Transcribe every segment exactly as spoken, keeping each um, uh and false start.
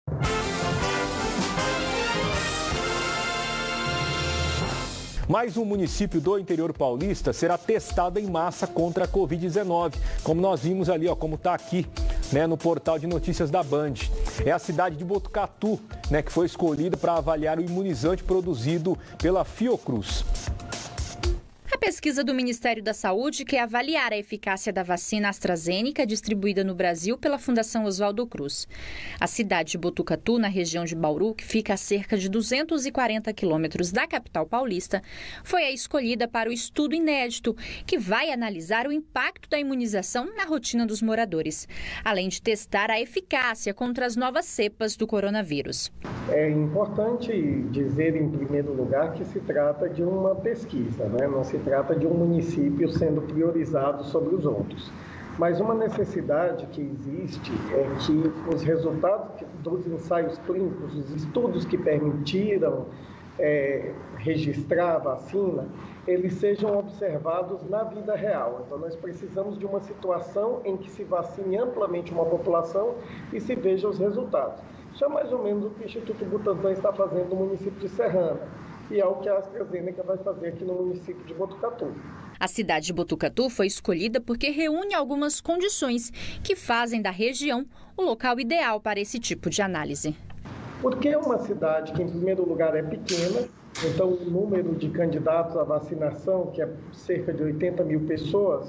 Mais um município do interior paulista será testado em massa contra a covid dezenove, como nós vimos ali, ó, como está aqui, né, no portal de notícias da Band. É a cidade de Botucatu, né, que foi escolhida para avaliar o imunizante produzido pela Fiocruz. A pesquisa do Ministério da Saúde quer avaliar a eficácia da vacina AstraZeneca distribuída no Brasil pela Fundação Oswaldo Cruz. A cidade de Botucatu, na região de Bauru, que fica a cerca de duzentos e quarenta quilômetros da capital paulista, foi a escolhida para o estudo inédito, que vai analisar o impacto da imunização na rotina dos moradores, além de testar a eficácia contra as novas cepas do coronavírus. É importante dizer, em primeiro lugar, que se trata de uma pesquisa, né? Não se trata de um município sendo priorizado sobre os outros. Mas uma necessidade que existe é que os resultados dos ensaios clínicos, os estudos que permitiram é, registrar a vacina, eles sejam observados na vida real. Então, nós precisamos de uma situação em que se vacine amplamente uma população e se veja os resultados. Isso é mais ou menos o que o Instituto Butantan está fazendo no município de Serrana. E é o que a AstraZeneca vai fazer aqui no município de Botucatu. A cidade de Botucatu foi escolhida porque reúne algumas condições que fazem da região o local ideal para esse tipo de análise. Porque é uma cidade que, em primeiro lugar, é pequena, então o número de candidatos à vacinação, que é cerca de oitenta mil pessoas,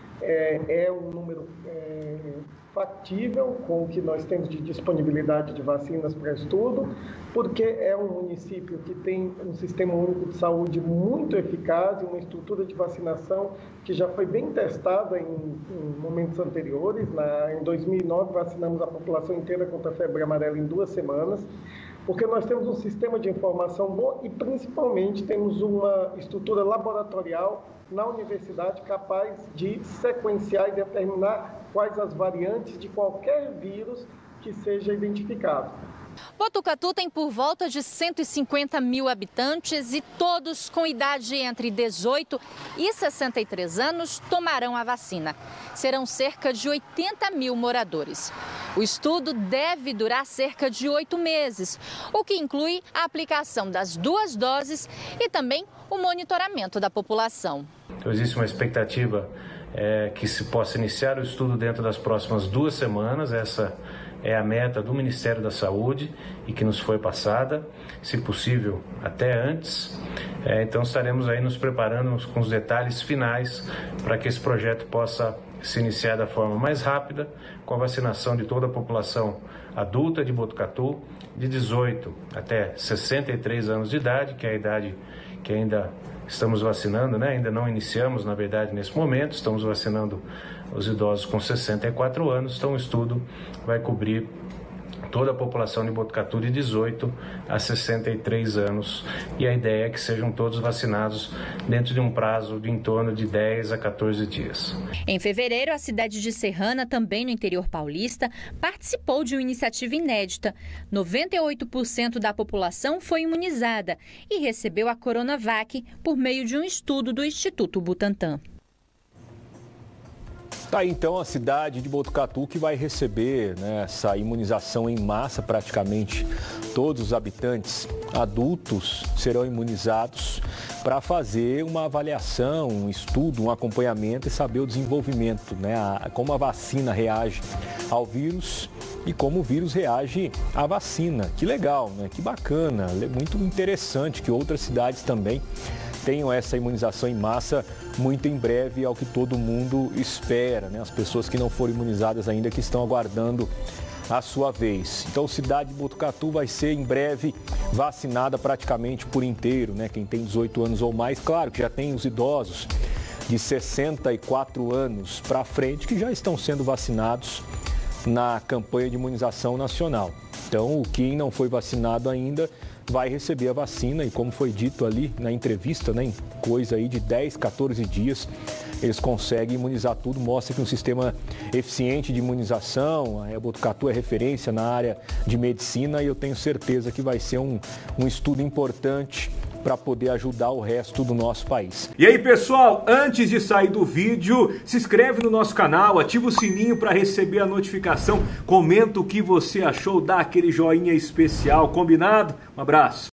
é, é um número é, factível com o que nós temos de disponibilidade de vacinas para estudo, porque é um município que tem um sistema único de saúde muito eficaz e uma estrutura de vacinação que já foi bem testada em, em momentos anteriores. Na, em dois mil e nove, vacinamos a população inteira contra a febre amarela em duas semanas, porque nós temos um sistema de informação bom e, principalmente, temos uma estrutura laboratorial na universidade capaz de sequenciar e determinar quais as variantes de qualquer vírus que seja identificado. Botucatu tem por volta de cento e cinquenta mil habitantes e todos com idade entre dezoito e sessenta e três anos tomarão a vacina. Serão cerca de oitenta mil moradores. O estudo deve durar cerca de oito meses, o que inclui a aplicação das duas doses e também o monitoramento da população. Então, existe uma expectativa é, que se possa iniciar o estudo dentro das próximas duas semanas. Essa é a meta do Ministério da Saúde e que nos foi passada, se possível até antes. É, então estaremos aí nos preparando com os detalhes finais para que esse projeto possa se iniciar da forma mais rápida, com a vacinação de toda a população adulta de Botucatu, de dezoito até sessenta e três anos de idade, que é a idade que ainda estamos vacinando, né? Ainda não iniciamos, na verdade, nesse momento, estamos vacinando os idosos com sessenta e quatro anos, então o estudo vai cobrir toda a população de Botucatu de dezoito a sessenta e três anos, e a ideia é que sejam todos vacinados dentro de um prazo de em torno de dez a quatorze dias. Em fevereiro, a cidade de Serrana, também no interior paulista, participou de uma iniciativa inédita. noventa e oito por cento da população foi imunizada e recebeu a Coronavac por meio de um estudo do Instituto Butantan. Tá aí então a cidade de Botucatu que vai receber, né, essa imunização em massa. Praticamente todos os habitantes adultos serão imunizados para fazer uma avaliação, um estudo, um acompanhamento e saber o desenvolvimento, né, a, como a vacina reage ao vírus e como o vírus reage à vacina. Que legal, né? Que bacana, muito interessante que outras cidades também tenham essa imunização em massa muito em breve, ao que todo mundo espera, né? As pessoas que não foram imunizadas ainda, que estão aguardando a sua vez. Então, a cidade de Botucatu vai ser em breve vacinada praticamente por inteiro, né? Quem tem dezoito anos ou mais, claro que já tem os idosos de sessenta e quatro anos para frente que já estão sendo vacinados na campanha de imunização nacional. Então, quem não foi vacinado ainda vai receber a vacina e, como foi dito ali na entrevista, né, em coisa aí de dez, quatorze dias, eles conseguem imunizar tudo, mostra que um sistema eficiente de imunização. A Botucatu é referência na área de medicina e eu tenho certeza que vai ser um, um estudo importante para poder ajudar o resto do nosso país. E aí, pessoal, antes de sair do vídeo, se inscreve no nosso canal, ativa o sininho para receber a notificação, comenta o que você achou, dá aquele joinha especial, combinado? Um abraço.